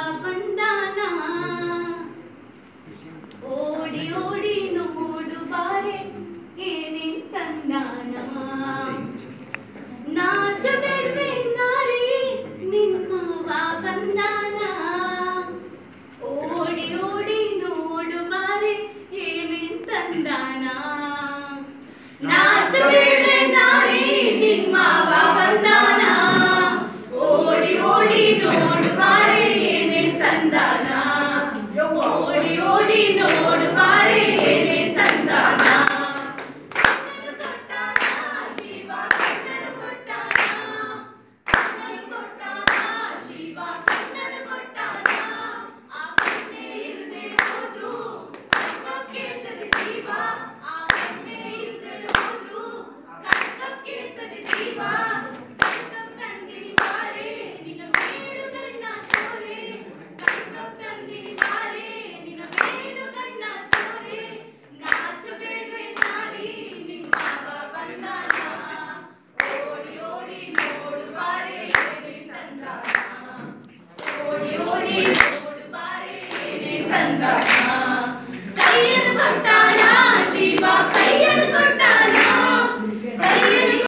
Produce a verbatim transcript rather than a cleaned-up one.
ಬಂದಾನ ಓಡಿ ಓಡಿ ನೋಡು ಬಾರೆ ಏನೇನ್ ತಂದಾನ ನಾಚಬೇಡ್ವೆ ನಾರಿ ನಿಮ್ಮವ ಬಂದಾನ ಓಡಿ ಓಡಿ ನೋಡು ಬಾರೆ ಏನೇನ್ ತಂದಾನ ನಾಚಬೇಡ್ವೆ ನಾರಿ ನಿಮ್ಮವ ಬಂದಾನ ಓಡಿ ಓಡಿ ನೋಡು ಬಾರೆ ಏನೇನ್ ತಂದಾನ ಓಡಿ ಓಡಿ ನೋಡು ಬಾರೆ ಏನೇನ್ ತಂದಾನ ಕಣ್ಣನು ಕೊಟ್ಟಾನ ಶಿವ ಕಣ್ಣನು ಕೊಟ್ಟಾನ ಕಣ್ಣನು ಕೊಟ್ಟಾನ ಶಿವ ಕಣ್ಣನು ಕೊಟ್ಟಾನ ಆ ಕಣ್ಣೇ ಇಲ್ದೆ ಹೋದ್ರು ಕಣ್ಕ ಕೇಳ್ತದೆ ಜೀವ ಆ ಕಣ್ಣೇ ಇಲ್ದೆ ಹೋದ್ರು ಕಣ್ಕ ಕೇಳ್ತದೆ ಜೀವ ಕಣ್ಕ ತಂದಿನಿ ಬಾರೆ ನಿನ್ನ ಮೇಲು ಗಣ್ಣ ಚೋರೆ ಕಣ್ಕ ತಂದಿನಿ ಬಾರೆ ನಿನ್ನ ಮೇಲು ಗಣ್ಣ ಚೋರೆ ನಾಚಬೇಡ್ವೆ ನಾರಿ ನಿಮ್ಮವ ಬಂದಾನ ಓಡಿ ಓಡಿ ನೋಡು ಬಾರೆ ಏನೇನ್ ತಂದಾನ ಓಡಿ ಓಡಿ ನೋಡು ಬಾರೆ ಏನೇನ್ ತಂದಾನ ಕೈಯನ್ನು ಕೊಟ್ಟಾನ ಶಿವ ಕೈಯನ್ನು ಕೊಟ್ಟಾನ